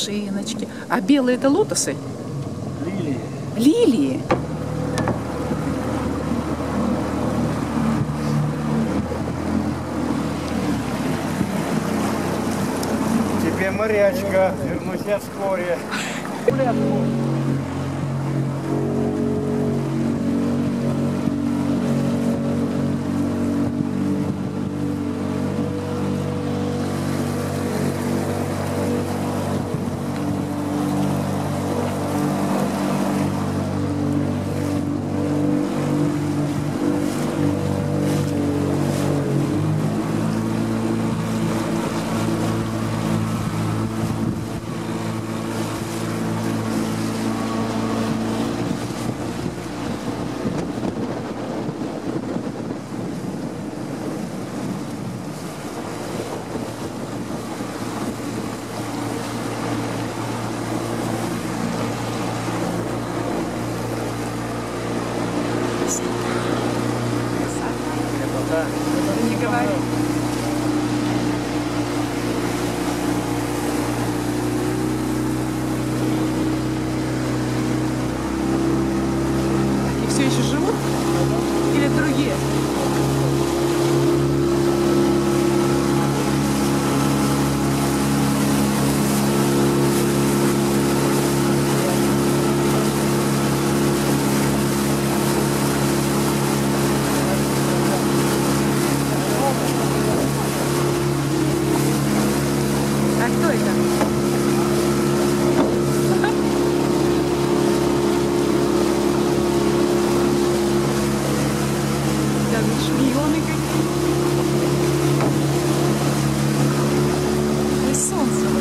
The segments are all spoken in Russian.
машиночки. А белые это лотосы? Лилии. Лилии? Тебе морячка, вернусь я вскоре. Не говори. Они все еще живут? Или другие? А кто это? Да, шпионы какие. И солнце.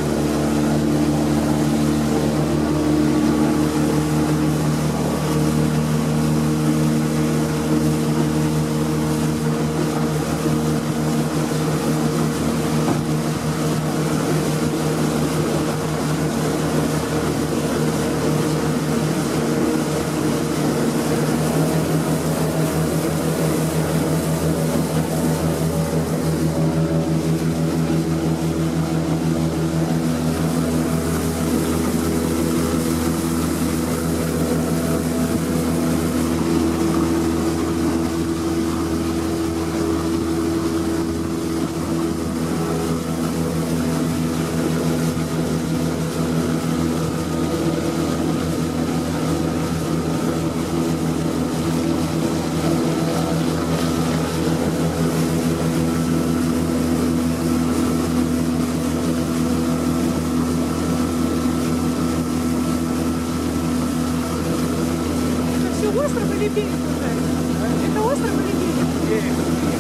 Это остров или берег уже? Это остров или берег? Берег.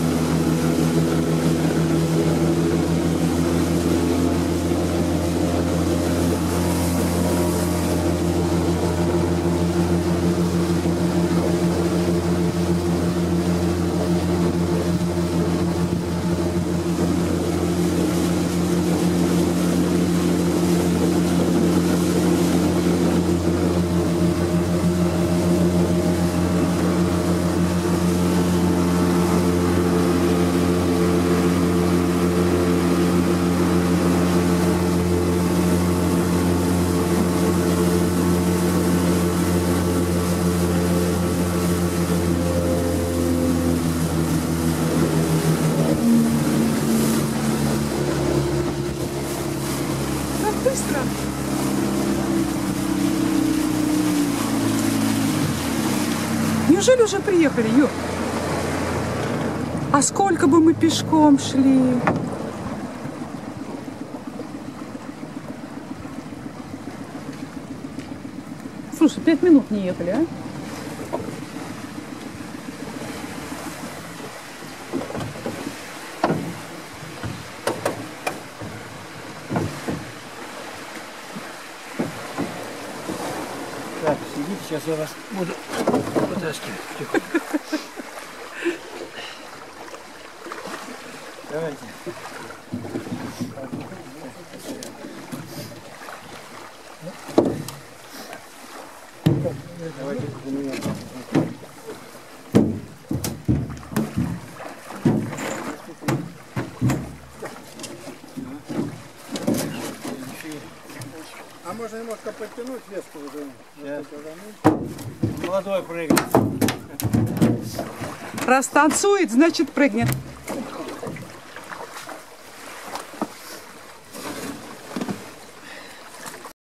Как быстро. Неужели уже приехали, Ю? А сколько бы мы пешком шли? Слушай, 5 минут не ехали, а? Так, сидите, сейчас я вас буду потаскивать. Давайте. Давайте за меня. можно немножко подтянуть веску уже. Сейчас. Молодой прыгнет. Раз танцует, значит прыгнет.